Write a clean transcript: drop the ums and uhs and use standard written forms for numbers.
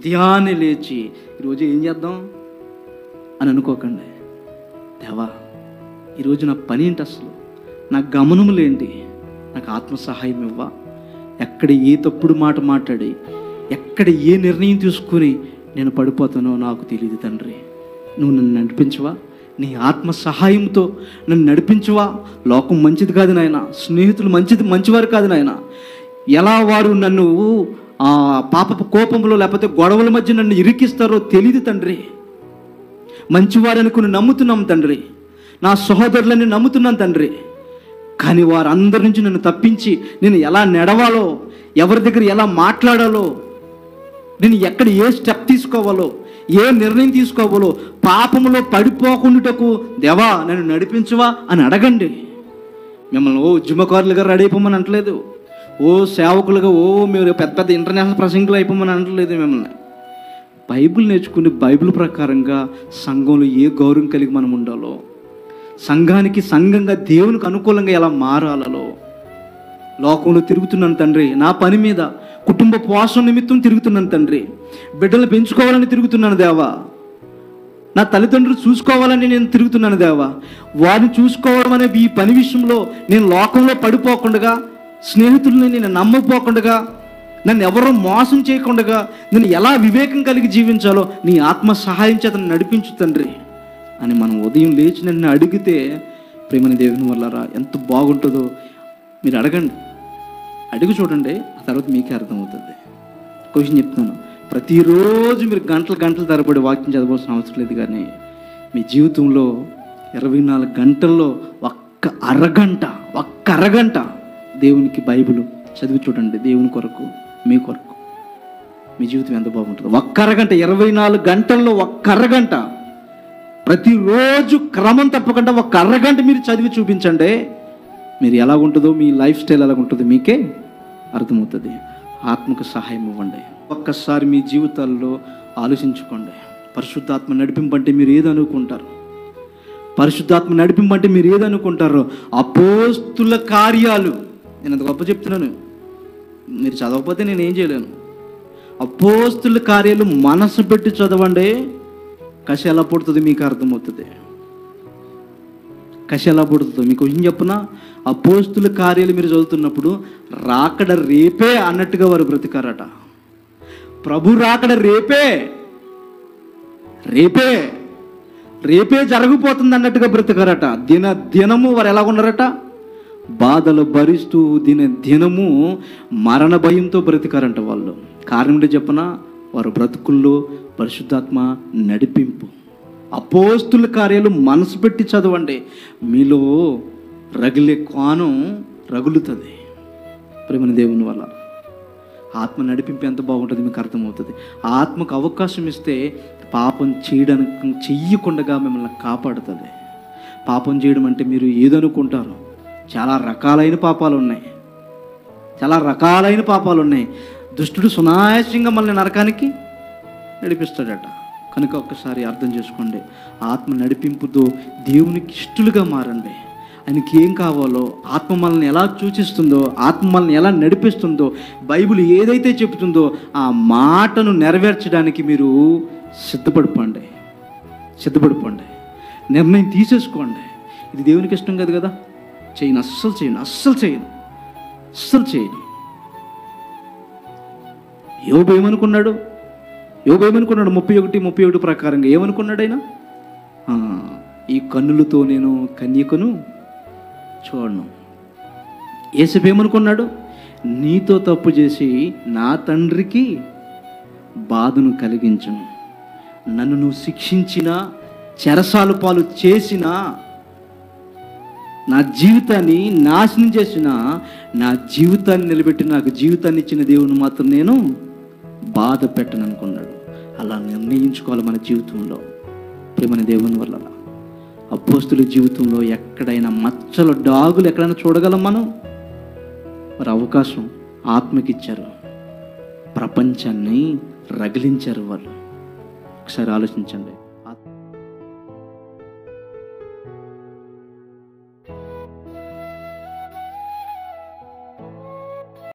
ఉదయాన్నే లేచి ఈరోజు ఏం చేద్దాం అని అనుకోకండి. దేవా ఈరోజు నా పని ఏంటి, అసలు నా గమనములేంటి, నాకు ఆత్మ సహాయం ఇవ్వా. ఎక్కడ ఏ తప్పుడు మాట మాట్లాడి, ఎక్కడ ఏ నిర్ణయం తీసుకుని నేను పడిపోతానో నాకు తెలియదు తండ్రి. నువ్వు నన్ను నడిపించవా, నీ ఆత్మ సహాయంతో నన్ను నడిపించవా. లోకం మంచిది కాదు నాయన, స్నేహితులు మంచివారు కాదు నాయన. ఎలా వారు నన్ను పాపపు కోపంలో లేకపోతే గొడవల మధ్య నన్ను ఇరికిస్తారో తెలియదు తండ్రి. మంచివారు అనుకుని నమ్ముతున్నాం తండ్రి, నా సహోదరులని నమ్ముతున్నాను తండ్రి. కానీ వారందరి నుంచి నన్ను తప్పించి నేను ఎలా నడవాలో, ఎవరి దగ్గర ఎలా మాట్లాడాలో, నేను ఎక్కడ ఏ స్టెప్ తీసుకోవాలో, ఏ నిర్ణయం తీసుకోవాలో, పాపంలో పడిపోకుండాటకు దేవా నన్ను నడిపించవా అని అడగండి. మిమ్మల్ని ఉద్యమకారులుగా రెడీ అయిపోమని అంటలేదు, సేవకులుగా మీరు పెద్ద పెద్ద ఇంటర్నేషనల్ ప్రసంగులు అయిపోమని అనట్లేదు. మిమ్మల్ని బైబిల్ నేర్చుకుని బైబిల్ ప్రకారంగా సంఘంలో ఏ గౌరవం కలిగి మనం ఉండాలో, సంఘానికి సంఘంగా దేవునికి అనుకూలంగా ఎలా మారాలలో. లోకంలో తిరుగుతున్నాను తండ్రి, నా పని మీద కుటుంబ పోషణ నిమిత్తం తిరుగుతున్నాను తండ్రి. బిడ్డలు పెంచుకోవాలని తిరుగుతున్నాను దేవా. నా తల్లిదండ్రులు చూసుకోవాలని నేను తిరుగుతున్నాను దేవా. వారిని చూసుకోవడం అనే ఈ పని విషయంలో నేను లోకంలో పడిపోకుండా, స్నేహితుల్ని నేను నమ్మపోకుండా, నన్ను ఎవరో మోసం చేయకుండా నేను ఎలా వివేకం కలిగి జీవించాలో నీ ఆత్మ సహాయం చేత నడిపించు తండ్రి అని మనం ఉదయం లేచి నన్ను అడిగితే, ప్రేమని దేవుని వల్లరా ఎంత బాగుంటుందో మీరు అడగండి, అడిగి చూడండి. ఆ తర్వాత మీకే అర్థమవుతుంది. క్వశ్చన్ చెప్తున్నాను, ప్రతిరోజు మీరు గంటల తరబడి వాక్యం చదవాల్సిన అవసరం లేదు. కానీ మీ జీవితంలో 24 గంటల్లో ఒక్క అరగంట దేవునికి బైబిల్ చదివి చూడండి. దేవుని కొరకు, మీ కొరకు, మీ జీవితం ఎంత బాగుంటుందో. ఒక్క అరగంట, 24 గంటల్లో ఒక్క అరగంట ప్రతిరోజు క్రమం తప్పకుండా ఒక్క అరగంట మీరు చదివి చూపించండి. మీరు ఎలాగుంటుందో, మీ లైఫ్ స్టైల్ ఎలాగుంటుందో మీకే అర్థమవుతుంది. ఆత్మకు సహాయం ఇవ్వండి. ఒక్కసారి మీ జీవితాల్లో ఆలోచించుకోండి. పరిశుద్ధాత్మ నడిపింపంటే మీరు ఏదనుకుంటారు? పరిశుద్ధాత్మ నడిపింపంటే మీరు ఏదనుకుంటారో? అపోస్తుల కార్యాలు. నేను అంత గొప్ప చెప్తున్నాను, మీరు చదవకపోతే నేను ఏం చేయలేను. అపోస్తుల కార్యాలు మనసు పెట్టి చదవండి. కసి ఎలా పుడుతుంది మీకు అర్థమవుతుంది. కసి ఎలా పుడుతుందో మీకు ఏం చెప్పునా? అపోస్తుల కార్యాలు మీరు చదువుతున్నప్పుడు రాకడ రేపే అన్నట్టుగా వారు బ్రతికారట. ప్రభు రాకడ రేపే జరగబోతుంది అన్నట్టుగా బ్రతికారట. దినము వారు ఎలా ఉన్నారట? బాధలు భరిస్తూ దినము మరణ భయంతో బ్రతికారంట వాళ్ళు. కారణం ఏంటో చెప్పనా? వారు బ్రతుకుల్లో పరిశుద్ధాత్మ నడిపింపు. అపోస్తుల కార్యాలు మనసు పెట్టి చదవండి. మీలో రగిలే కోణం రగులుతుంది. ప్రేమని దేవుని వల్ల ఆత్మ నడిపింపు ఎంత బాగుంటుంది మీకు అర్థమవుతుంది. ఆత్మకు అవకాశం ఇస్తే పాపం చెయ్యకుండా మిమ్మల్ని కాపాడుతుంది. పాపం చేయడం అంటే మీరు ఏదనుకుంటారు? చాలా రకాలైన పాపాలు ఉన్నాయి. దుష్టుడు సునాయాసంగా మనల్ని నరకానికి నడిపిస్తాడట. కనుక ఒక్కసారి అర్థం చేసుకోండి. ఆత్మ నడిపింపుతో దేవునికి ఇష్టలుగా మారండి. ఆయనకి ఏం కావాలో, ఆత్మ మనల్ని ఎలా సూచిస్తుందో, ఆత్మ మనల్ని ఎలా నడిపిస్తుందో, బైబిల్ ఏదైతే చెబుతుందో ఆ మాటను నెరవేర్చడానికి మీరు సిద్ధపడిపోండి. నిర్ణయం తీసేసుకోండి. ఇది దేవునికి ఇష్టం కాదు కదా, అస్సలు చేయను. యోబు ఏమనుకున్నాడు? 31 ప్రకారంగా ఏమనుకున్నాడు ఆయన? ఈ కన్నులతో నేను కన్యకను చూడను. యేసయ్య ఏమనుకున్నాడు? నీతో తప్పు చేసి నా తండ్రికి బాధను కలిగించును. నన్ను నువ్వు శిక్షించినా, చెరసాలు పాలు చేసినా, నా జీవితాన్ని నాశనం చేసిన, నా జీవితాన్ని నిలబెట్టి నాకు జీవితాన్ని ఇచ్చిన దేవుని మాత్రం నేను బాధ పెట్టను అనుకున్నాడు. అలా నిర్ణయించుకోవాలి మన జీవితంలో. ప్రేమని దేవుని వల్ల అపోస్తుల జీవితంలో ఎక్కడైనా మచ్చలు, డాగులు ఎక్కడైనా చూడగలం మనం? మరి అవకాశం ఆత్మకిచ్చారు, ప్రపంచాన్ని రగిలించారు వాళ్ళు. ఒకసారి ఆలోచించండి.